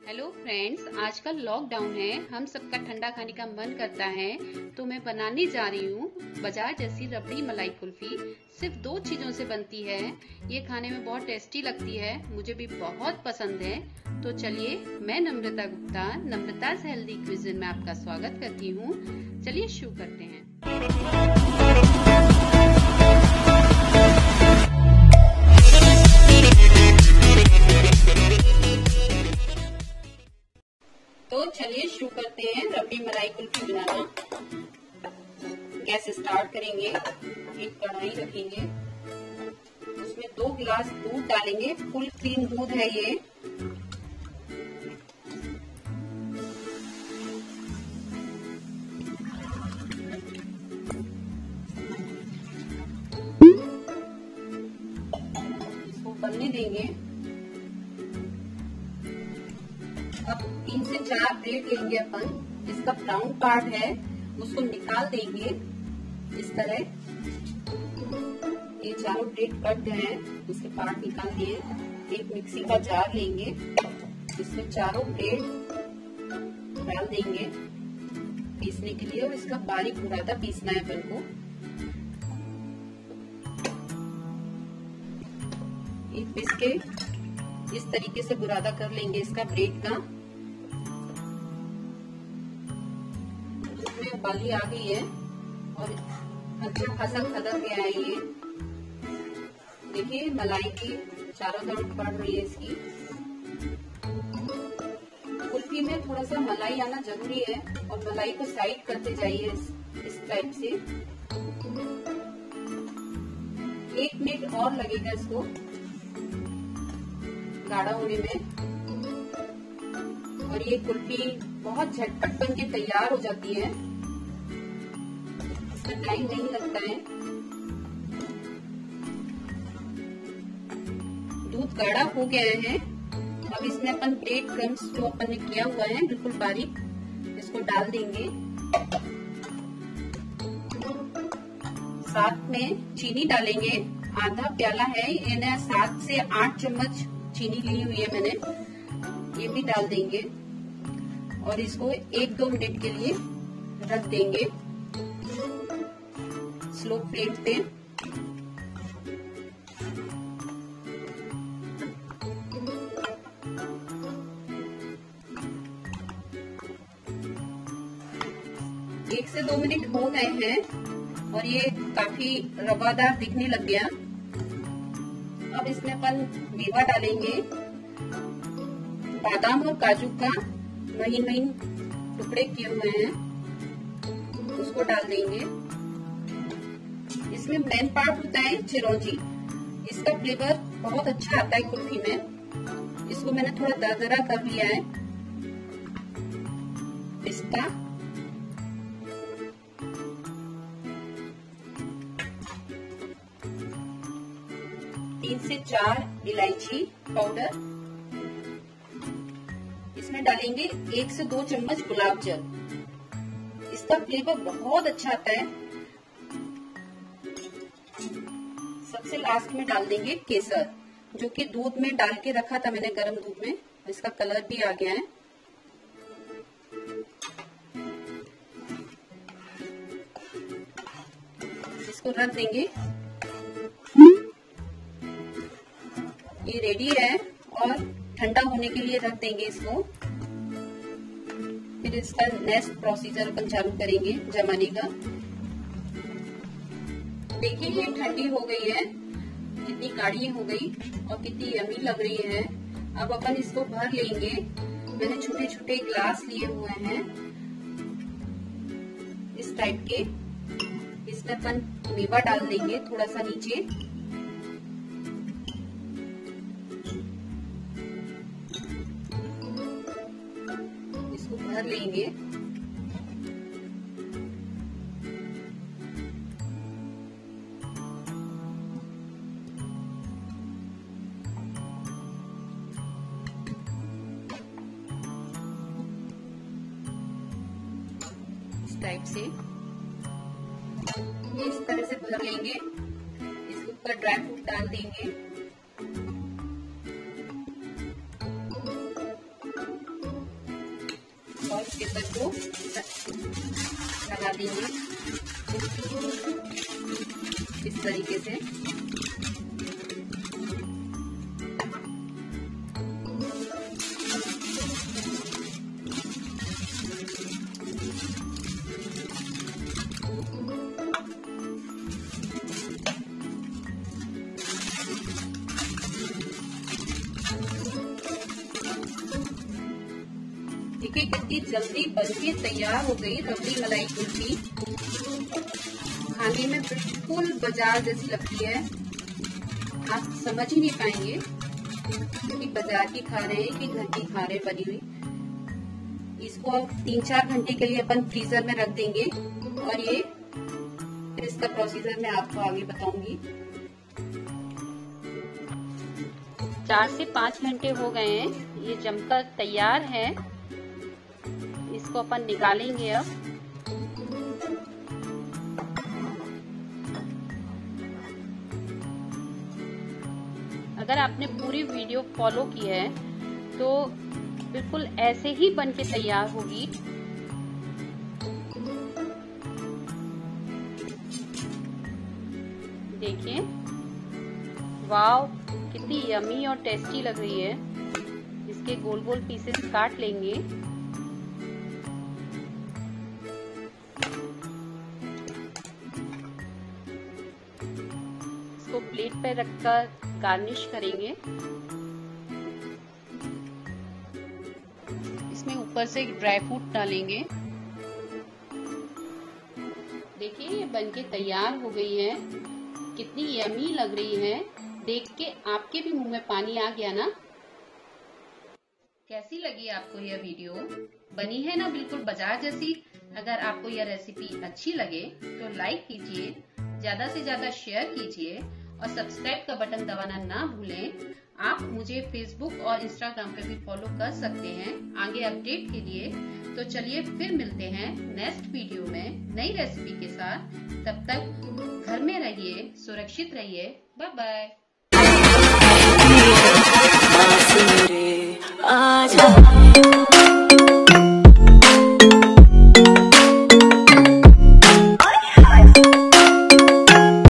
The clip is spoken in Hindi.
हेलो फ्रेंड्स, आजकल लॉकडाउन है। हम सबका ठंडा खाने का मन करता है, तो मैं बनाने जा रही हूँ बाजार जैसी रबड़ी मलाई कुल्फी। सिर्फ 2 चीजों से बनती है। ये खाने में बहुत टेस्टी लगती है, मुझे भी बहुत पसंद है। तो चलिए, मैं नम्रता गुप्ता नम्रता's हेल्दी क्विज़न में आपका स्वागत करती हूँ। चलिए शुरू करते हैं। तो चलिए शुरू करते हैं रबड़ी मलाई कुल्फी बनाना। गैस स्टार्ट करेंगे, एक कढ़ाई रखेंगे, उसमें 2 गिलास दूध डालेंगे। फुल क्रीम दूध है ये। इसको बनने देंगे। अब 3 से 4 ब्रेड लेंगे अपन। इसका ब्राउन पार्ट है उसको निकाल देंगे इस तरह। ये चारों ब्रेड कट गए हैं, इसके पार्ट निकाल दिए। एक मिक्सी का जार लेंगे, इसमें चारों ब्रेड डाल देंगे पीसने के लिए। और इसका बारीक बुरादा पीसना है अपन को। ये पीस के इस तरीके से बुरादा कर लेंगे इसका ब्रेड का। इसमें उबाली आ गई है और अच्छा खासा खदक गया है ये। देखिए मलाई की चारों तरफ पड़ रही है इसकी। कुल्फी में थोड़ा सा मलाई आना जरूरी है और मलाई को साइड करते जाइए इस टाइप से। 1 मिनट और लगेगा इसको गाढ़ा होने में। और ये कुल्फी बहुत झटपट बन के तैयार हो जाती है, इसमें टाइम नहीं लगता है। दूध गाढ़ा हो गया है। अब इसमें अपन ब्रेड क्रम्स जो अपन ने किया हुआ है बिल्कुल बारीक, इसको डाल देंगे। साथ में चीनी डालेंगे। आधा प्याला है, यानी 7 से 8 चम्मच चीनी ली हुई है मैंने, ये भी डाल देंगे। और इसको 1-2 मिनट के लिए रख देंगे स्लो फ्लेम पे। एक से 2 मिनट हो गए हैं और ये काफी रवादार दिखने लग गया। अब इसमें अपन मेवा डालेंगे। बादाम और काजू का महीन महीन टुकड़े किए हुए हैं, उसको डाल देंगे। इसमें मेन पार्ट होता है चिरौंजी। इसका फ्लेवर बहुत अच्छा आता है कुल्फी में। इसको मैंने थोड़ा दरदरा कर लिया है। पिस्ता, से 4 इलायची पाउडर। इसमें डालेंगे 1 से 2 चम्मच गुलाब जल। इसका फ्लेवर बहुत अच्छा आता है। सबसे लास्ट में डाल देंगे केसर, जो कि दूध में डाल के रखा था मैंने गर्म दूध में। इसका कलर भी आ गया है। इसको रख देंगे। ये रेडी है और ठंडा होने के लिए रख देंगे इसको। फिर इसका नेक्स्ट प्रोसीजर अपन चालू करेंगे जमाने का। देखिए ये ठंडी हो गई है, कितनी गाढ़ी हो गई और कितनी यमी लग रही है। अब अपन इसको भर लेंगे। मैंने छोटे छोटे ग्लास लिए हुए हैं इस टाइप के। इसमें अपन मेवा डाल देंगे थोड़ा सा नीचे। भर लेंगे। इस टाइप से ये इस तरह से भर लेंगे। इसके ऊपर ड्राई फ्रूट डाल देंगे। केसर को लगा देंगे इस तरीके से। देखिए कितनी जल्दी बनके तैयार हो गई रबड़ी मलाई कुल्फी। खाने में बिल्कुल बाजार जैसी लगती है, आप समझ ही नहीं पाएंगे कि बाजार की खा रहे हैं कि घर की खा रहे हैं बनी हुई। इसको 3-4 घंटे के लिए अपन फ्रीजर में रख देंगे और ये फिर इसका प्रोसीजर मैं आपको आगे बताऊंगी। 4 से 5 घंटे हो गए हैं, ये जमकर तैयार है। इसको अपन निकालेंगे अब। अगर आपने पूरी वीडियो फॉलो की है तो बिल्कुल ऐसे ही बन के तैयार होगी। देखिए वाव, कितनी यमी और टेस्टी लग रही है। इसके गोल गोल पीसेस काट लेंगे। इसको प्लेट पर रखकर गार्निश करेंगे। इसमें ऊपर से ड्राई फ्रूट डालेंगे। देखिए ये बनके तैयार हो गई है, कितनी यमी लग रही है। देख के आपके भी मुंह में पानी आ गया ना। कैसी लगी आपको यह वीडियो? बनी है ना बिल्कुल बाजार जैसी। अगर आपको यह रेसिपी अच्छी लगे तो लाइक कीजिए, ज्यादा से ज्यादा शेयर कीजिए और सब्सक्राइब का बटन दबाना ना भूलें। आप मुझे फेसबुक और इंस्टाग्राम पे भी फॉलो कर सकते हैं आगे अपडेट के लिए। तो चलिए फिर मिलते हैं नेक्स्ट वीडियो में नई रेसिपी के साथ। तब तक घर में रहिए, सुरक्षित रहिए। Bye bye.